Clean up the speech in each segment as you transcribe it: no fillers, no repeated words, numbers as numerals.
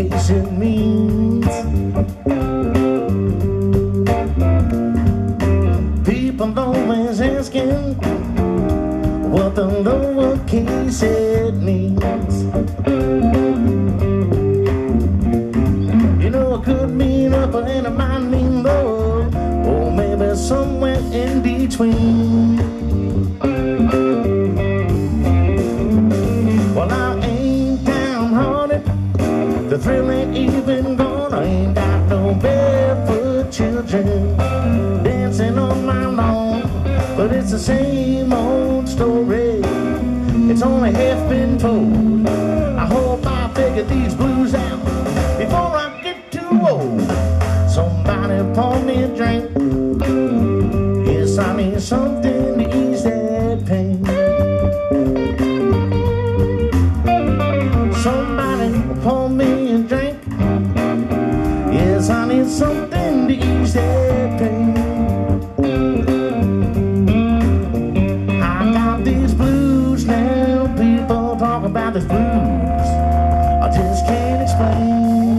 vacation means. People always asking what the lowercase it means. You know, it could mean up and it might mean low, or maybe somewhere in between. Well, I ain't downhearted, the thrill ain't even gone. I ain't got no barefoot children dancing on my lawn, but it's the same old story. It's only half been told. I hope I figure these blues out before I get too old. Somebody pour me a drink. Yes, I need something to ease that pain. Somebody pour me a drink. Yes, I need something to ease that pain. I got these blues now. People talk about these blues I just can't explain.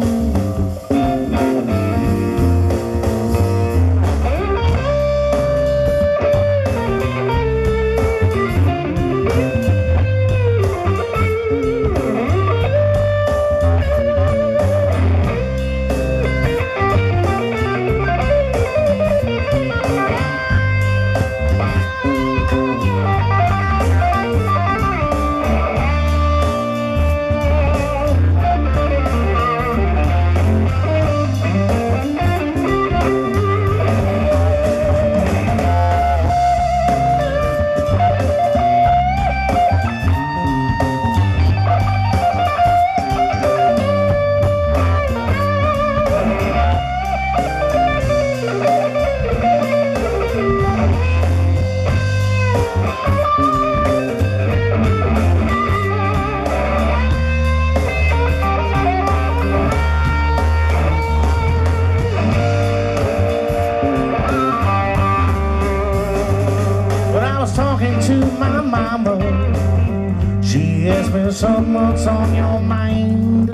Talking to my mama, she asked me, son, what's on your mind?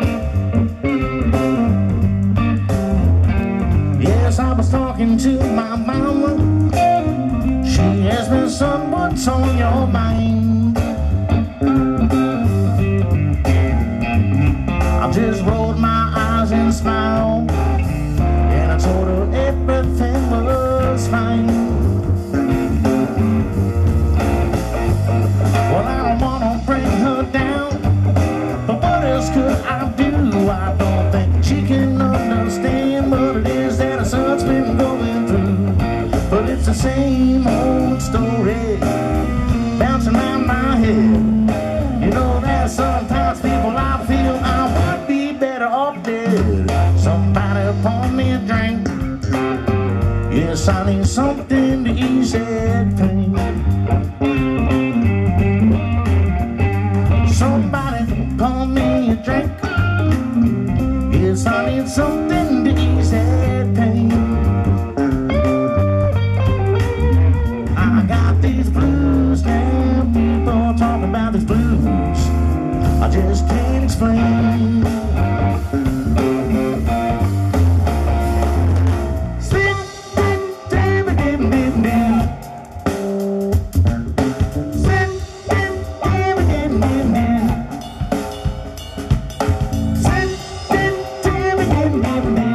Yes, I was talking to my mama. She asked me, son, what's on your mind? I just rolled my eyes and smiled, and I told her everything was fine. Well, I don't wanna bring her down, but what else could I do? I don't think she can understand what it is that her son's been going through. But it's the same old story bouncing around my head. You know, there's sometimes people I feel I would be better off dead. Somebody pour me a drink. Yes, I need something to ease that pain. Somebody pour me a drink. Yes, I need something to ease that pain. I got these blues now. People talk about these blues I just can't explain. Give me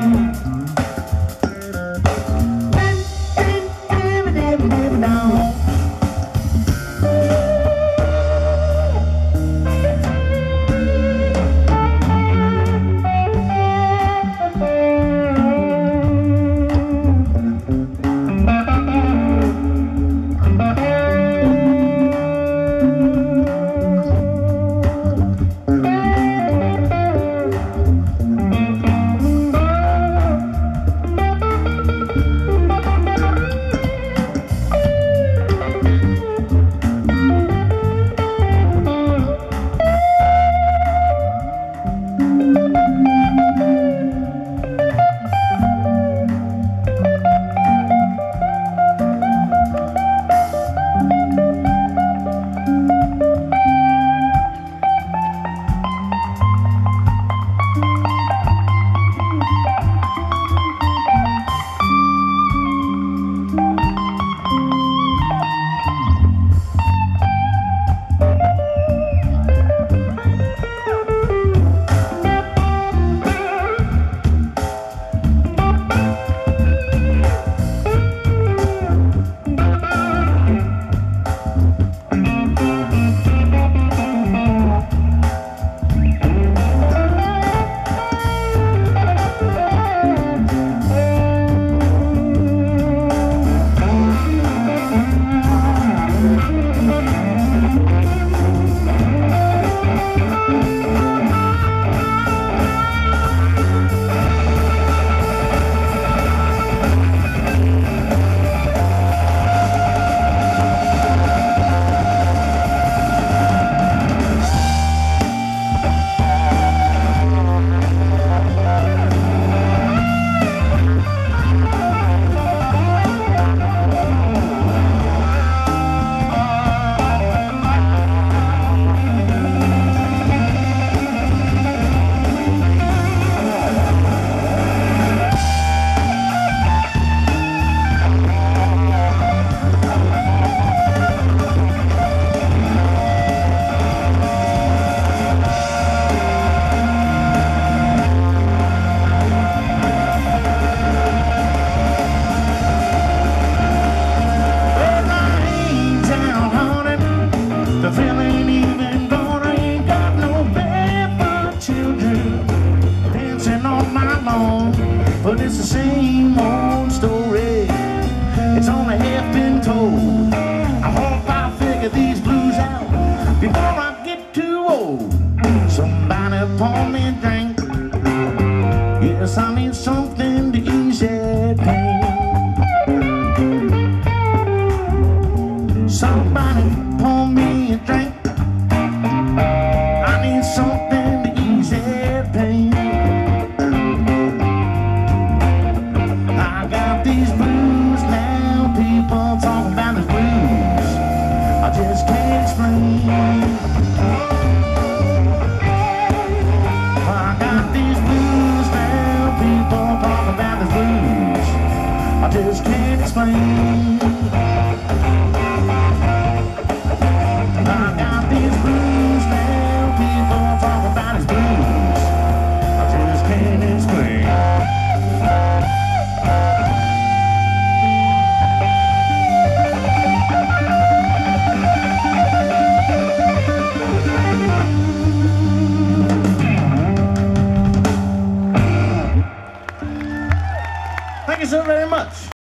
but it's the same old story. It's only half been told. I hope I figure these blues out before I get too old. Somebody pour me a drink. Yes, I need something to ease that pain. Somebody pour me a drink. I need something to ease that pain. I got these blues now. People talk about the blues. I just can't explain. I got these blues now. People talk about the blues. I just can't explain.